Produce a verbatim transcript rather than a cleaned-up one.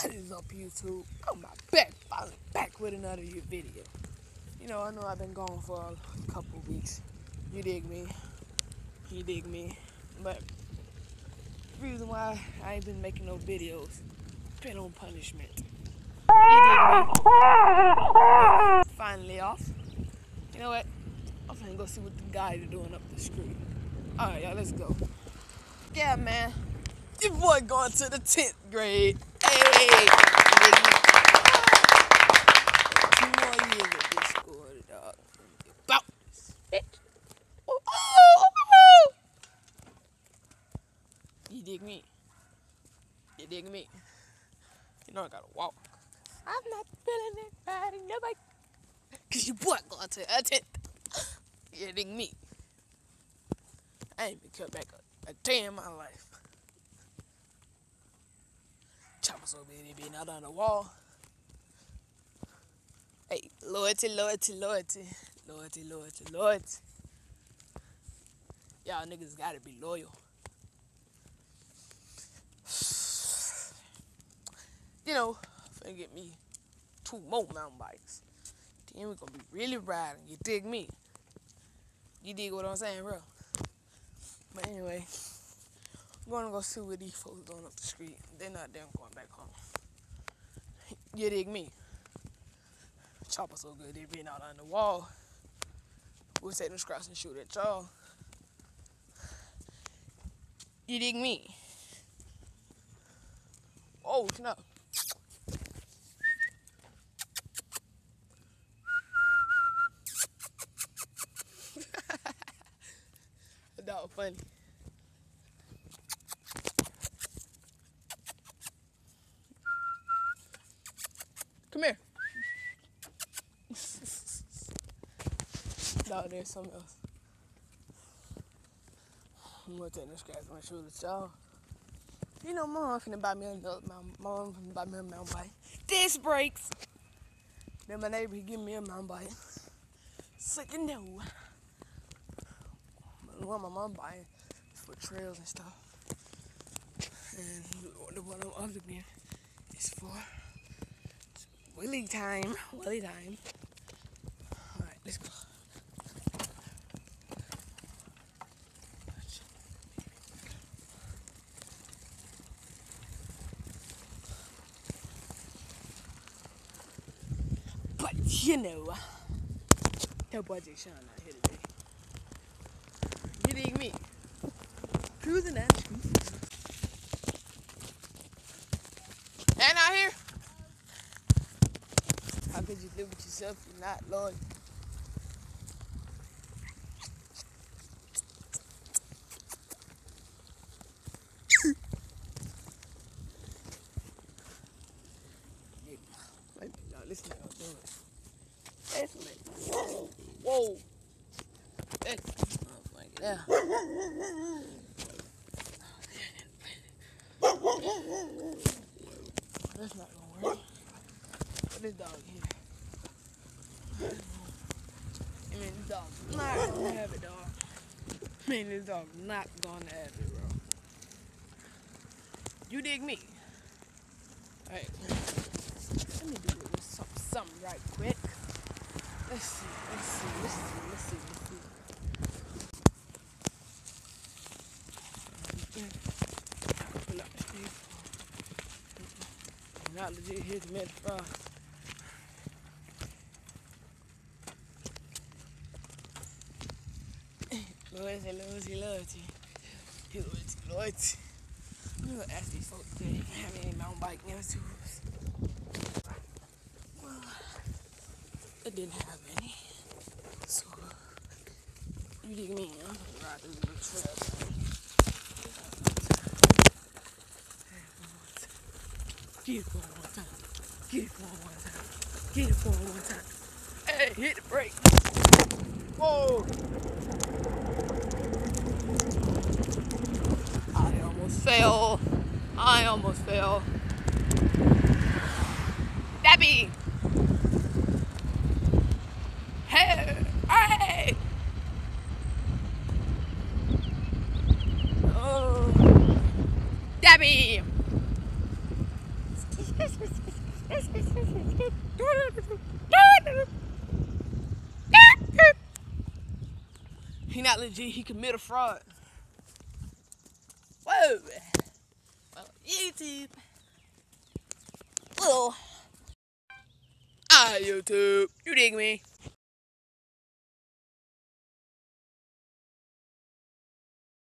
What is up, YouTube? I'm back, finally back with another video. You know, I know I've been gone for a couple weeks. You dig me? You dig me? But the reason why I ain't been making no videos, been on punishment. You dig me? Finally off. You know what? I'm finna go see what the guys are doing up the street. Alright, y'all, let's go. Yeah, man. Your boy going to the tenth grade. Hey, two more years at this school, dog. About this bitch. Oh, oh, oh. You dig me? You dig me? You know I gotta walk. I'm not feeling it, riding the bike. Cause your boy going to the tenth. You dig me? I ain't been cut back a, a day in my life. Chopper so big, they been out on the wall. Hey, loyalty, loyalty, loyalty, loyalty, loyalty, loyalty. Y'all niggas gotta be loyal. You know, finna get me two more mountain bikes. Then we gonna be really riding. You dig me? You dig what I'm saying, bro? But anyway, I'm gonna go see what these folks doing up the street. They're not there, I'm going back home. You dig me? Chopper so good, they been out on the wall. We'll take them scraps and shoot at y'all. You dig me? Oh, snap. That was funny. Come here. No, there's something else. I'm gonna take this scratch on my shoulder, y'all. You know, mom finna buy me another mountain. Mom finna buy me a mountain bike. Disc brakes. Then my neighbor he give me a mountain bike. So you know. But the one my mom buying is for trails and stuff. And the one I'm other getting is for Willie time. Willie time. Alright, let's go. But you know, that boy Jay Sean not here today. You dig me? Cruising down the street. And out here? How could you live with yourself if you're not loyal? Y'all listen to y'all doing. That's me. Whoa. That's oh, like that. That's not gonna work. Put this dog here. I mean, this dog's not gonna have it, dog. I mean, this dog's not gonna have it, bro. You dig me? Alright. Let me do this something, something right quick. Let's see, let's see, let's see, let's see, let's see. Pull up the street. Not legit, here's the Metro Frost. Loyalty, loyalty, loyalty. Loyalty, loyalty. I'm gonna ask these folks if they have any mountain bike near to us. Well, they didn't have any. So, you dig me? I'm gonna ride through the trail. Get it for one more time. Get it for one more time. Get it for one more time. Hey, hit the brake. Whoa. I almost fell. I almost fell. Debbie. Hey. Hey. Oh. Debbie. He not legit. He commit a fraud. Whoa. Well, YouTube. Whoa. Ah, YouTube. You dig me?